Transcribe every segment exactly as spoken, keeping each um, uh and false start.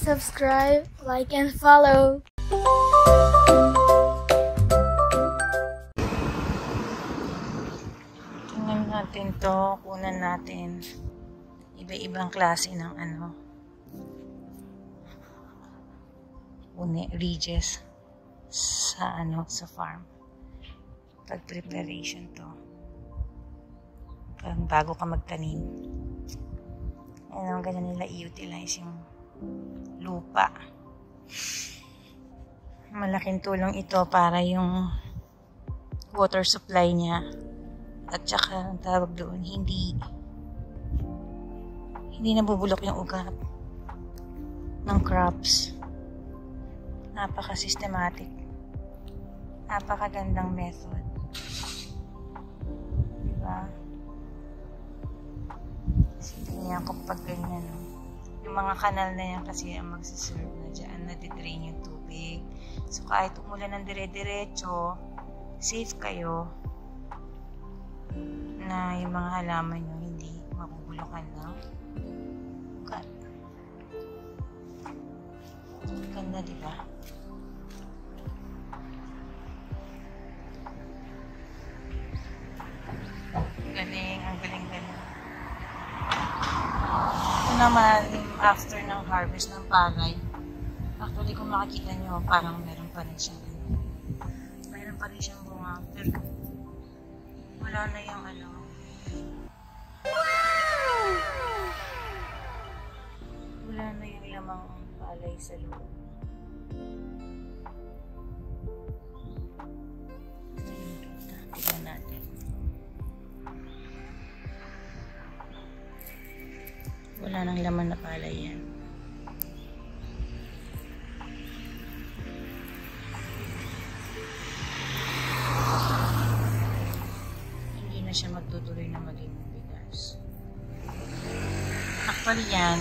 subscribe, like, and follow. Tingnan natin to, kunan natin iba-ibang klase ng ano, uni, ridges sa ano, sa farm. Pag preparation to. Pag bago ka magtanim. Ano, ganyan nila i-utilize yung lupa. Malaking tulong ito para yung water supply niya. At saka, ang tawag doon, hindi hindi nabubulok yung ugat ng crops. Napaka-systematic. Napakagandang method. Diba? Tingnan ko pag ganyan. No? Yung mga kanal na yan kasi ang magsiserve na dyan, nadidrain yung tubig. So, kahit umulan ng dire-diretso, safe kayo na yung mga halaman nyo hindi mabubulukan ng ugat. Ganda, diba? Galing, ang galing-galing. Ito naman, after ng harvest ng palay, actually kung makikita nyo, parang meron pa rin siyang meron pa rin siyang bunga, pero wala na yung ano. Wala na yung lamang palay sa loob. Tignan natin. Wala nang laman na palay yan. Hindi na siya magtutuloy na maging bigas. Actually yan,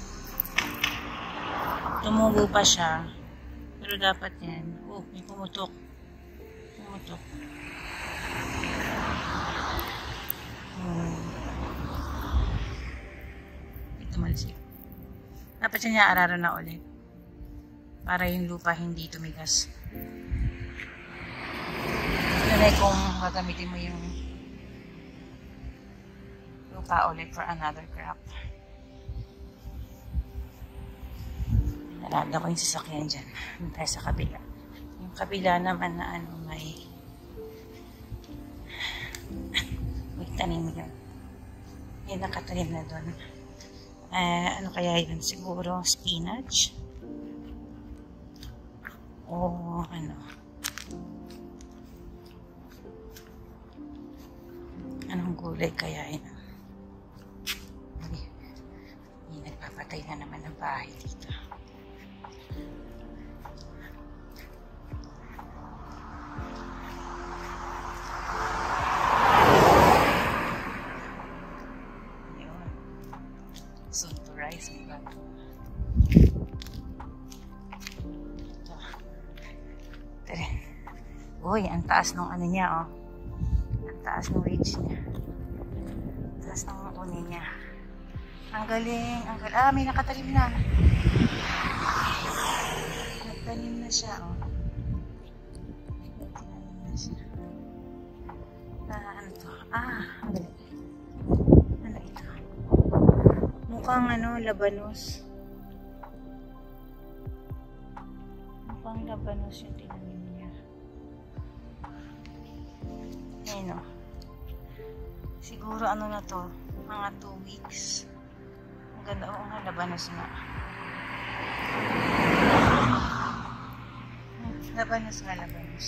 tumubo pa siya. Pero dapat yan. Oh, may pumutok. Pumutok. Hmm. Tumalsik. Dapat siya niya araran na ulit para yung lupa hindi tumigas. Yun ay kung gagamitin mo yung lupa ulit for another crop. Nalala ko yung sasakyan dyan. Doon tayo sa kabila. Yung kabila naman na ano may may tanim yun. Yung nakatanim na doon. Uh, ano kaya yun? Siguro spinach o ano anong gulay kaya yun? Hindi nagpapatay na naman ng bahay dito. Soon to rise, diba? Ito. Ito rin. Uy, ang taas ng ano niya, oh. Ang taas ng ridge niya. Ang taas ng uni niya. Ang galing. Ang galing. Ah, may nakatalim na. Nagtanim na siya, oh. Nagtanim na siya. Ah, ano to? Ah, ang galing. Mukhang ano, labanos. Mukhang labanos yung tinanim niya. Ayun o. Siguro ano na to, mga two weeks. Ang ganda, oo nga, labanos nga. Labanos nga, labanos.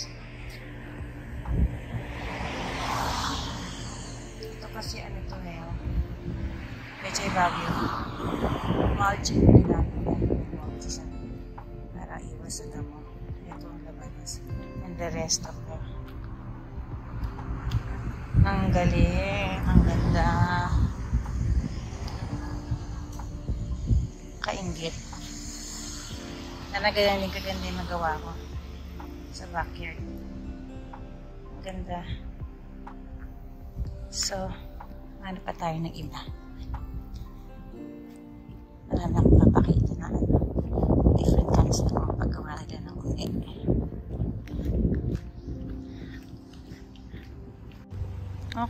Ito kasi ano to na yun. Pechay Baguio. Mulching nila. Para iwas sa damo. Ito ang labanas. And the rest of the ang galing. Ang ganda. Kainggit. Talaga yan yung kaganda yung magawa ko sa backyard. Ang ganda. So, ano pa tayo ng iba? Wala na akong papakita na ano.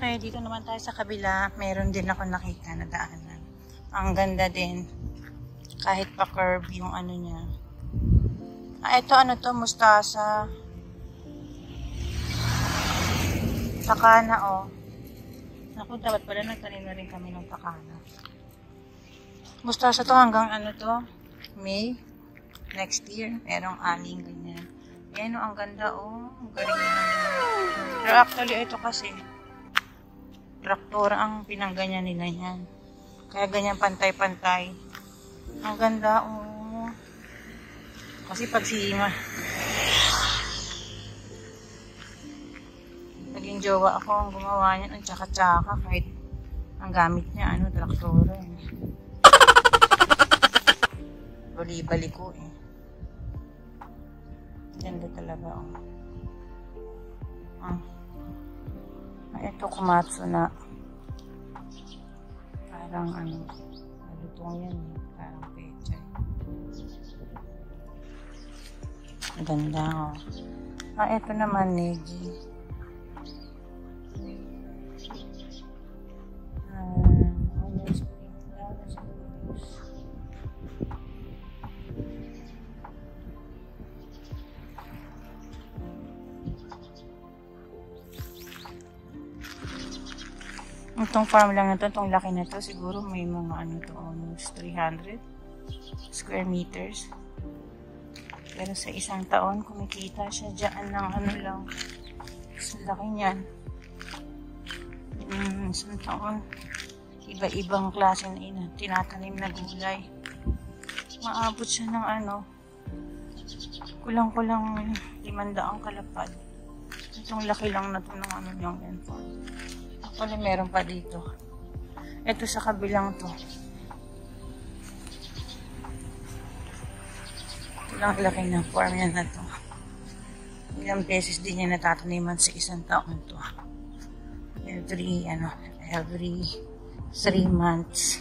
Okay, dito naman tayo sa kabila. Meron din ako nakita na daanan. Ang ganda din. Kahit pa curve yung ano niya. Ah, ito ano to, mustasa. Takana, oh. Naku, dapat pala nagtanim na rin kami ng takana. Mustasa to hanggang ano to? May. Next year. Merong aling ganyan. Yan, oh, ang ganda, oh. Ang galing naman. Pero actually, ito kasi traktor ang pinangganyan nila yan. Kaya ganyan pantay-pantay. Ang ganda, oh. Kasi pag si Ma naging jowa ako ang gumawa niya ng tsaka-tsaka kahit ang gamit niya, ano, traktor. Eh. Bali-bali ko, eh. Ganda talaga, oh. Ah. Ito, kumatsu na. Parang ano, malutong yan eh. Parang pechay. Ganda, oh. Ah, ito naman, negi. Ah, onion spring flowers. Itong farm lang na to, itong laki na to, siguro may mga ano to, almost three hundred square meters. Pero sa isang taon, kumikita siya dyan ng ano lang. Sa laki niyan. Hmm, isang taon. Iba-ibang klase na ina, tinatanim na gulay. Maabot siya ng ano, kulang-kulang limandaang kalapad. Itong laki lang na to ng ano niyang farm. Actually, meron pa dito. Ito sa kabilang to. Ito lang laki ng farm niya na to. Ilang beses din niya natataniman sa isang taon to. Every, ano, every three months.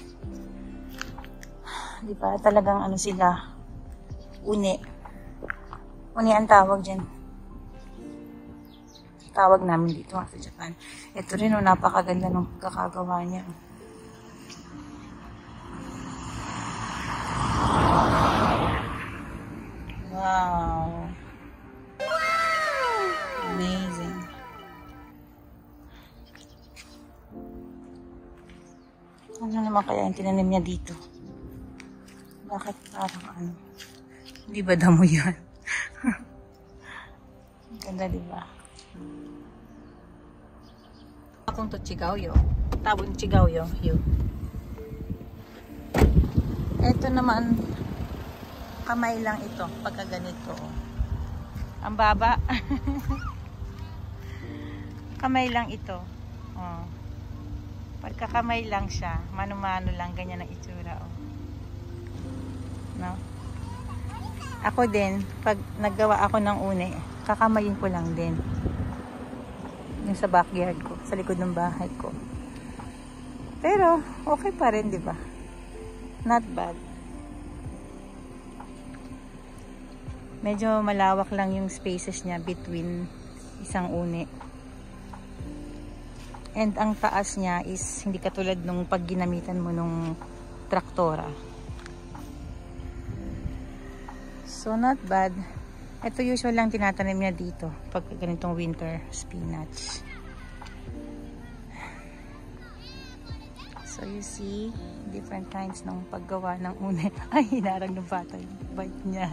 Di ba? Talagang ano sila, uni. Uni ang tawag dyan. Tawag namin dito sa Japan. Ito rin, oh, napakaganda ng pagkakagawa niya. Wow! Amazing. Ano naman kaya yung tinanim niya dito? Bakit parang ano? Hindi ba damo yan? Ganda, diba? Akong to Chigaoyo. Tabon Chigaoyo. Yun. Ito naman, kamay lang ito. Pagka ganito. Ang baba. Kamay lang ito. Oh. Pagka kamay lang siya, mano-mano lang, ganyan ang itsura. Oh. No? Ako din, pag naggawa ako ng uni, kakamayin ko lang din. Yung sa backyard ko, sa likod ng bahay ko. Pero, okay pa rin, di ba? Not bad. Medyo malawak lang yung spaces niya between isang uni. And ang taas niya is hindi katulad nung pag ginamitan mo nung traktora. So, not bad. Ito usual lang tinatanim niya dito pag ganitong winter spinach. So you see, different kinds ng paggawa ng uni. Ay, hinarang ng bata yung bite niya.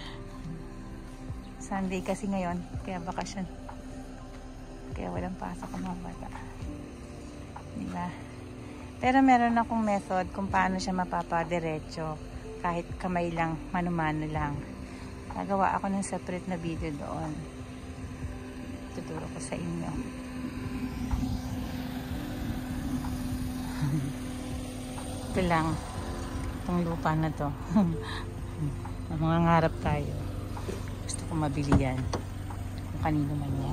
Sunday kasi ngayon, kaya bakasyon. Kaya walang pasok ang mga bata. Diba? Pero meron akong method kung paano siya mapapadiretso. Kahit kamay lang, mano-mano lang. Nagawa ako ng separate na video doon. Tuturo ko sa inyo. Ito lang. Itong lupa na to. Mga ngarap tayo. Gusto ko mabili yan. Kung kanino man yan.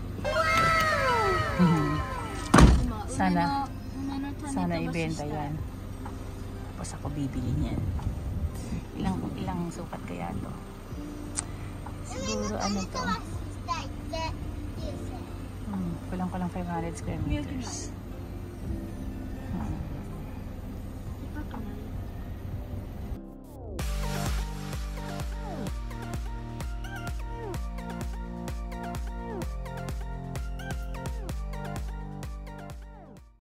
Sana, sana ibenta yan. Tapos ako bibili niyan. Ilang, ilang sukat kaya to? Siguro ano to? Hmm. Kulang-kulang five hundred square meters.